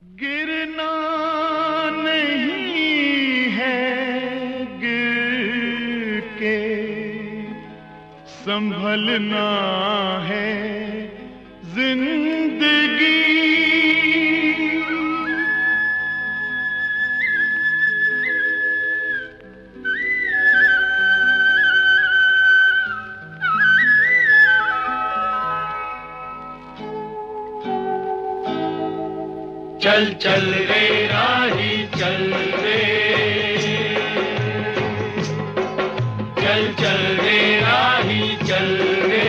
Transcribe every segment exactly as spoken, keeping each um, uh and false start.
गिरना नहीं है गिर के संभलना है जिंदगी। चल चल रे राही चल रे, चल चल रे राही चल रे।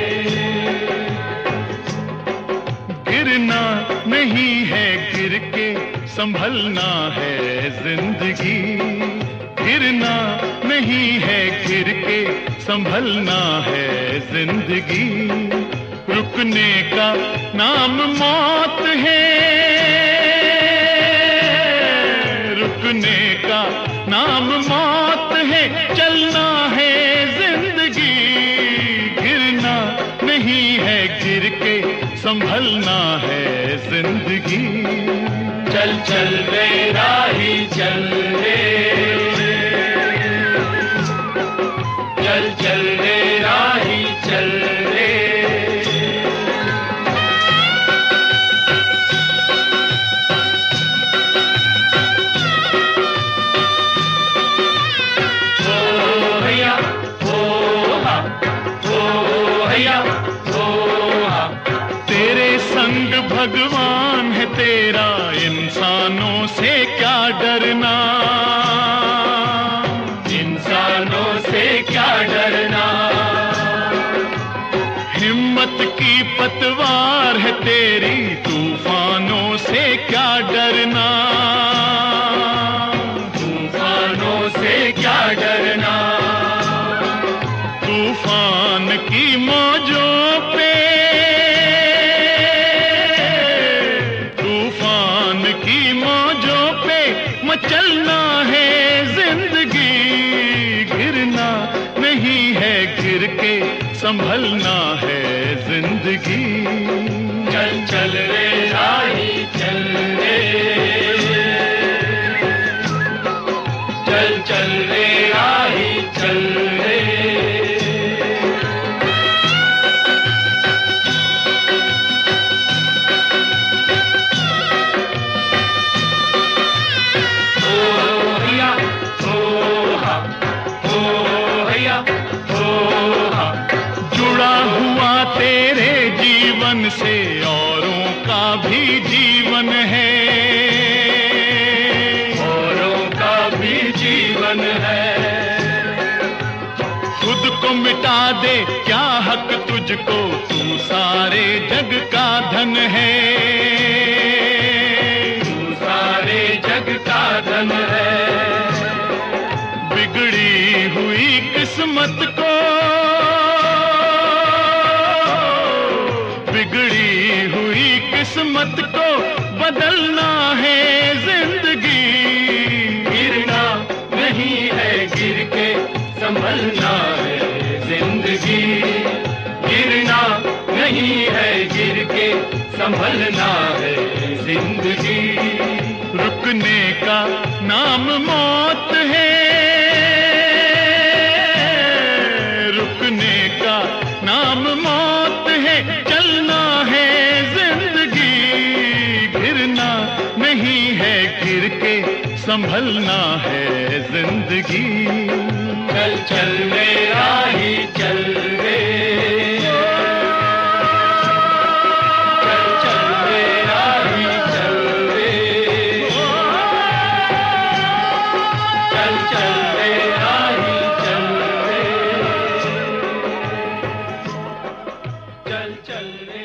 गिरना नहीं है गिर के संभलना है जिंदगी। गिरना नहीं है गिर के संभलना है जिंदगी। रुकने का नाम मौत है, रुकने का नाम मौत है, चलना है जिंदगी। गिरना नहीं है गिर के संभलना है जिंदगी। चल चल रे राही चल रे, चल चल रे राही चल रे। तेरे संग भगवान है तेरा, इंसानों से क्या डरना, इंसानों से क्या डरना। हिम्मत की पतवार है तेरी, तूफानों से क्या डरना, तूफानों से क्या डरना। तूफान की मौजों पे, तूफान की मौजों पे मचलना है जिंदगी। गिरना नहीं है गिर के संभलना है जिंदगी। चल चल रे राही चल रे, चल चल रे राही चल रे। जुड़ा हुआ तेरे जीवन से औरों का भी जीवन है, औरों का भी जीवन है। खुद को मिटा दे क्या हक तुझको, तू सारे जग का धन है, तू सारे जग का धन है। बिगड़ी हुई किस्मत को, बिगड़ी हुई किस्मत को बदलना है जिंदगी। गिरना नहीं है गिर के संभलना है जिंदगी। गिरना नहीं है गिर के संभलना है जिंदगी। रुकने का नाम मौत है, रुकने का नाम मौत है, चलना है जिंदगी। गिरना नहीं है गिर के संभलना है जिंदगी। चल चल रे राही चल रे, चल चल रे राही चल रे, चल चल रे राही चल रे, चल चल रे।